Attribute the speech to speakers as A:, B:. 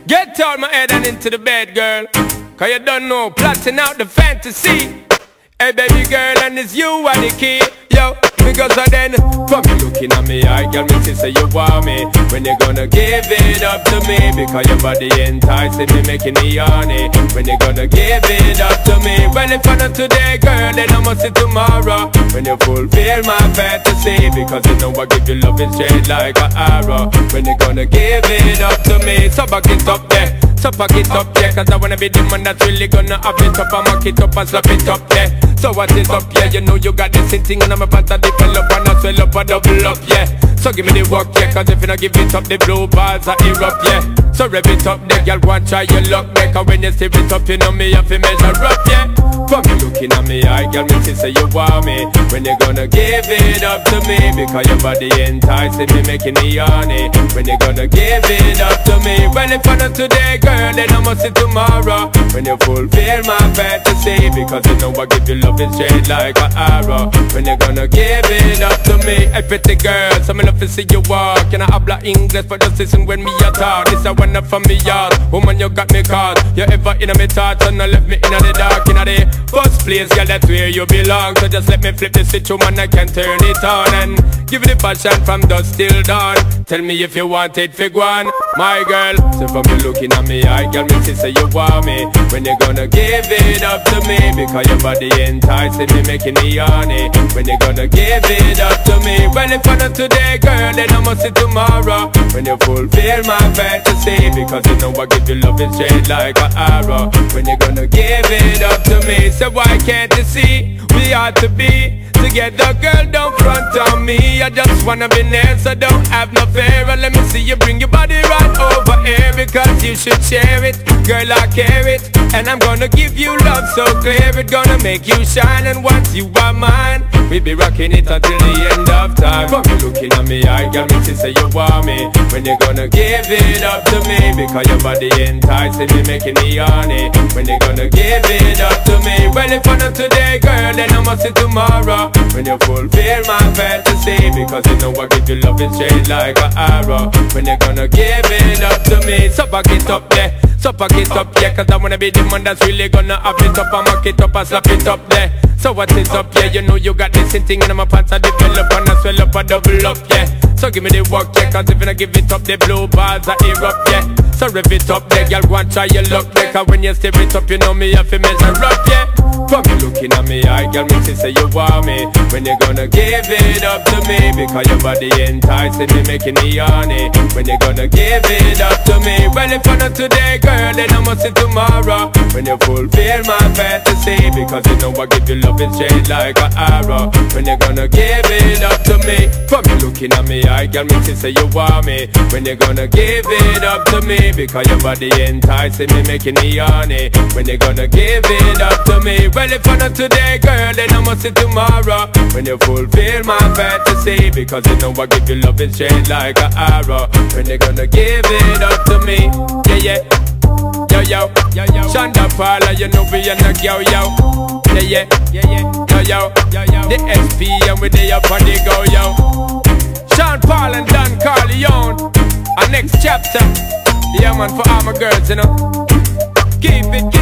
A: Get out my head and into the bed, girl. Cause you don't know, plotting out the fantasy. Hey baby girl, and it's you are the key. Yo, because of then, from you looking at me, I girl, me say you want me. When you gonna give it up to me? Because your body enticing me, making me horny. When you gonna give it up to me? Well, if I not today, girl, then I must see tomorrow. When you fulfill my fantasy, because you know I give you love in straight like an arrow. When you gonna give it up to me? So back it up there. So pack it up, yeah, cause I wanna be the man that's really gonna have it up. I mark it up and slap it up, yeah. So what is up, yeah, you know you got this thing and I'm about to develop and I swell up and double up, yeah. So give me the work, yeah, cause if you don't give it up, the blue bars are erupt, yeah. So rev it up, there, girl, go and try your luck, yeah. Cause when you stir it up, you know me have to measure up, yeah. From you looking at me, I girl, me say you want me. When you gonna give it up to me? Because your body enticing me, making me horny. When you gonna give it up to me? Well, if I not today, girl, then I must see tomorrow. When you fulfill my fantasy, because you know I give you love in straight like an arrow. When you gonna give it up to me? Hey pretty girl, so me love to see you walk. And I habla English, but just listen when me a talk. This a one up from me yard. Woman, you got me caught. You ever in my thoughts and I left me in the dark. In the first place, girl, that's where you belong. So just let me flip the switch, woman, I can turn it on. And give it the passion from dusk till dawn. Tell me if you want it, fig one. My girl, so from you looking at me, I girl, me say you want me. When you gonna give it up to me? Because your body enticing me, making me horny. When you gonna give it up to me? Well, if I not today, girl, then I must see tomorrow. When you fulfill my fantasy, because you know I give you love in straight like an arrow. When you gonna give it up to me? So why can't you see we ought to be together, girl, don't front on me. I just wanna be near, so don't have no fear. And let me see you bring your body right over here, because you should share it, girl, I care it. And I'm gonna give you love so clear, it's gonna make you shine. And once you are mine, we be rocking it until the end of time. From you looking at me, I got me to say you want me. When you gonna give it up to me? Because your body enticing me, making me horny. When you gonna give it up to me? Well, if I not today, girl, then I must see tomorrow. When you fulfill my fantasy, because you know I give you love in straight like an arrow. When you gonna give it up to me? So back it up there. So pack it up, yeah, cause I wanna be the man that's really gonna have it up and mark it up and slap it up there. So what is up, yeah, you know you got this thing in my pants, I develop and I swell up and double up, yeah. So give me the work, yeah, cause if you don't give it up, the blue bars are erupt, yeah. So rev it up there, girl, go and try your luck there. Cause when you stir it up, you know me have to measure up, yeah. From you looking at me, I girl, me say you want me. When you gonna give it up to me? Because your body enticing me, making me horny. When you gonna give it up to me? Well, if I not today, girl, then I must see tomorrow. When you fulfill my fantasy, because you know I give you love in straight like an arrow. When you gonna give it up to me? From you looking at me, I girl, me say you want me. When you gonna give it up to me? Because your body enticing me, making me horny. When you gonna give it up to me? Well, if I not today, girl, then I must see tomorrow. When you fulfill my fantasy, because you know I give you love in straight like an arrow. When you gonna give it up to me? Yeah, yeah. Yo, yo, yo, yo. Shonda Paula, you know we are not yo, yo. Yeah, yeah, yeah, yeah. Yo, yo, yo, yo. The SP and we there up on the go, yo. Sean Paul and Don Corleone. Our next chapter. Yeah, man, for all my girls, you know. Keep it.